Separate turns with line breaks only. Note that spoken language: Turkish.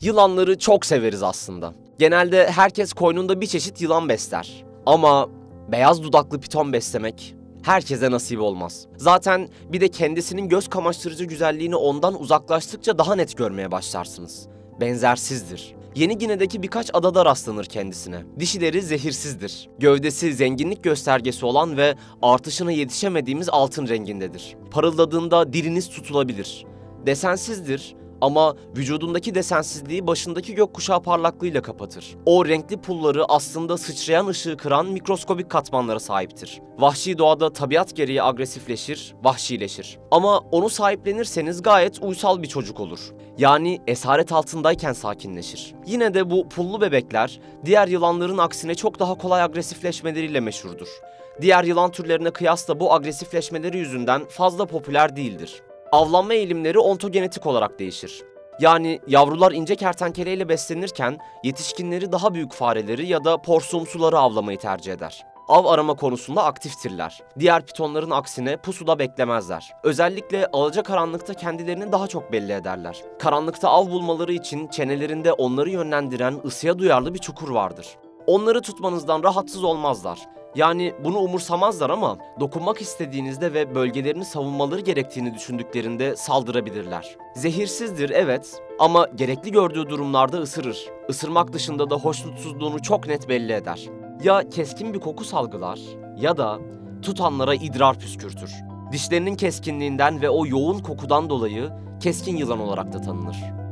Yılanları çok severiz aslında. Genelde herkes koynunda bir çeşit yılan besler. Ama beyaz dudaklı piton beslemek herkese nasip olmaz. Zaten bir de kendisinin göz kamaştırıcı güzelliğini ondan uzaklaştıkça daha net görmeye başlarsınız. Benzersizdir. Yeni Gine'deki birkaç adada rastlanır kendisine. Dişileri zehirsizdir. Gövdesi zenginlik göstergesi olan ve artışına yetişemediğimiz altın rengindedir. Parıldadığında diliniz tutulabilir. Desensizdir ama vücudundaki desensizliği başındaki gökkuşağı parlaklığıyla kapatır. O renkli pulları aslında sıçrayan ışığı kıran mikroskobik katmanlara sahiptir. Vahşi doğada tabiat gereği agresifleşir, vahşileşir. Ama onu sahiplenirseniz gayet uysal bir çocuk olur. Yani esaret altındayken sakinleşir. Yine de bu pullu bebekler diğer yılanların aksine çok daha kolay agresifleşmeleriyle meşhurdur. Diğer yılan türlerine kıyasla bu agresifleşmeleri yüzünden fazla popüler değildir. Avlanma eğilimleri ontogenetik olarak değişir. Yani yavrular ince kertenkeleyle beslenirken yetişkinleri daha büyük fareleri ya da porsumsuları avlamayı tercih eder. Av arama konusunda aktiftirler. Diğer pitonların aksine pusuda beklemezler. Özellikle alacakaranlıkta kendilerini daha çok belli ederler. Karanlıkta av bulmaları için çenelerinde onları yönlendiren ısıya duyarlı bir çukur vardır. Onları tutmanızdan rahatsız olmazlar. Yani bunu umursamazlar ama dokunmak istediğinizde ve bölgelerini savunmaları gerektiğini düşündüklerinde saldırabilirler. Zehirsizdir evet ama gerekli gördüğü durumlarda ısırır. Isırmak dışında da hoşnutsuzluğunu çok net belli eder. Ya keskin bir koku salgılar ya da tutanlara idrar püskürtür. Dişlerinin keskinliğinden ve o yoğun kokudan dolayı keskin yılan olarak da tanınır.